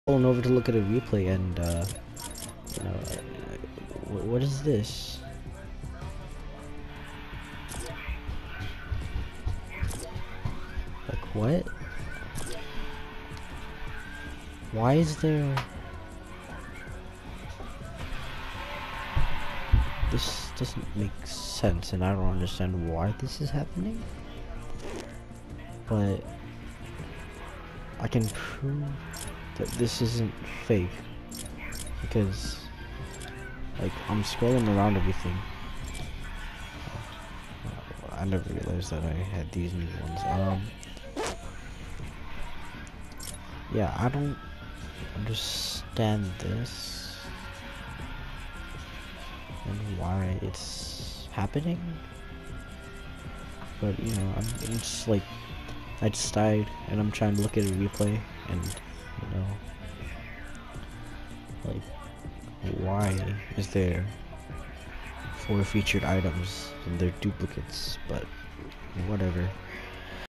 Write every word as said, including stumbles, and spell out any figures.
Pulling over to look at a replay and uh you know uh, what is this? Like what? Why is there this doesn't make sense and I don't understand why this is happening, but I can prove that this isn't fake because like I'm scrolling around everything. I never realized that I had these new ones. Um yeah, I don't understand this and why it's happening, but you know I'm, I'm just like I just died and I'm trying to look at a replay and you know like why is there four featured items and they're duplicates, but whatever.